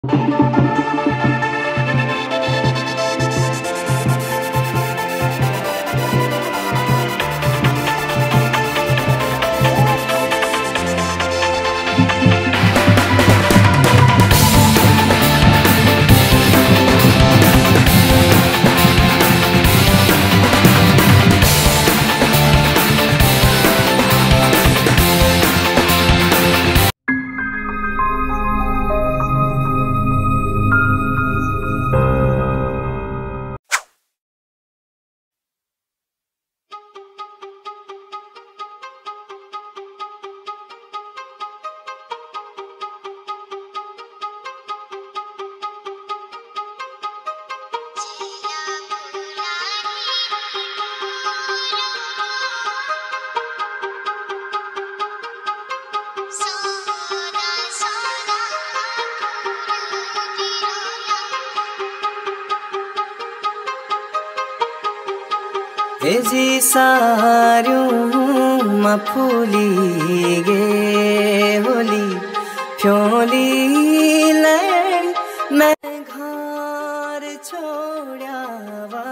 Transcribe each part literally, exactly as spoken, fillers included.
एजी सार्यूं मा फूली गे होली फ्योली लैन मैं घर छोड़ावा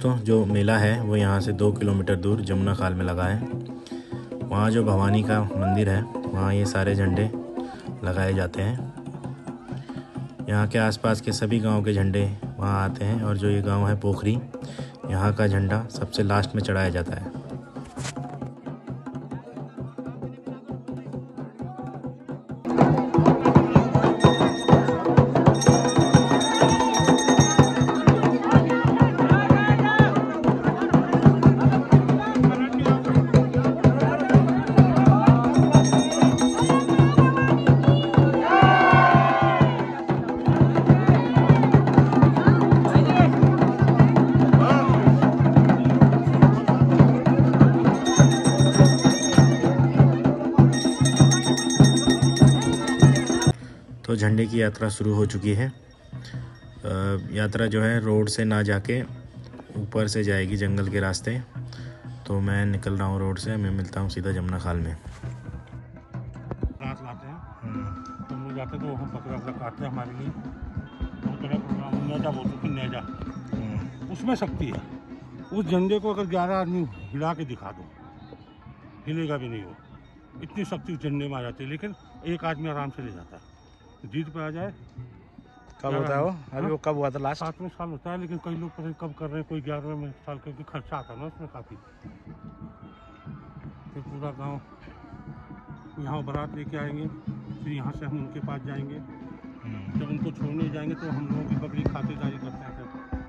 दोस्तों, जो मेला है वो यहाँ से दो किलोमीटर दूर जमुना खाल में लगा है। वहाँ जो भवानी का मंदिर है वहाँ ये सारे झंडे लगाए जाते हैं। यहाँ के आसपास के सभी गांव के झंडे वहाँ आते हैं और जो ये गांव है पोखरी, यहाँ का झंडा सबसे लास्ट में चढ़ाया जाता है। तो झंडे की यात्रा शुरू हो चुकी है। यात्रा जो है रोड से ना जाके ऊपर से जाएगी जंगल के रास्ते। तो मैं निकल रहा हूँ रोड से, मैं मिलता हूँ सीधा जमुना खाल में। रात लाते हैं तो हम लोग जाते तो हम बकरा बकरा काटते हैं हमारे लिए। बहुत बड़ा प्रोग्राम नेजा बोलते कि नेजा, उसमें शक्ति है। उस झंडे को अगर ग्यारह आदमी हिला के दिखा दो, हिलेगा भी नहीं वो, इतनी शक्ति उस झंडे में आ जाती है। लेकिन एक आदमी आराम से ले जाता है। जीत पे आ जाए कब होता है वो? अभी वो कब हुआ था लास्ट? सातवें साल होता है, लेकिन कई लोग पता नहीं कब कर रहे हैं, कोई ग्यारहवें साल, क्योंकि खर्चा आता है ना उसमें काफ़ी। फिर पूरा गांव यहाँ बारात लेके आएंगे, फिर यहाँ से हम उनके पास जाएंगे। जब उनको छोड़ने जाएंगे तो हम लोगों की बकरी खातिरदारी करते हैं।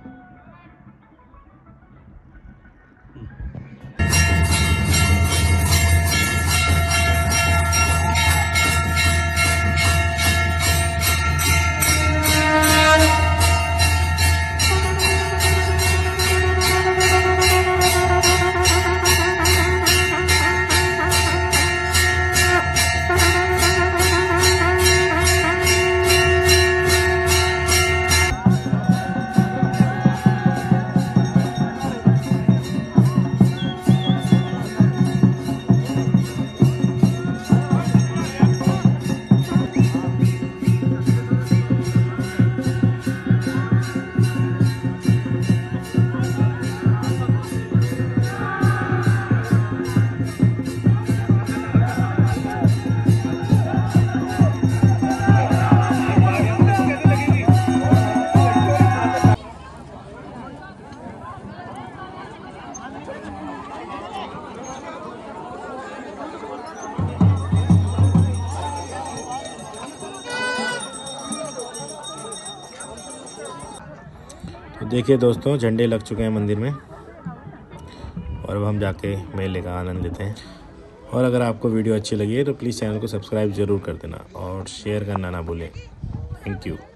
तो देखिए दोस्तों, झंडे लग चुके हैं मंदिर में और अब हम जाके मेले का आनंद लेते हैं। और अगर आपको वीडियो अच्छी लगी है तो प्लीज़ चैनल को सब्सक्राइब ज़रूर कर देना और शेयर करना ना भूलें। Thank you.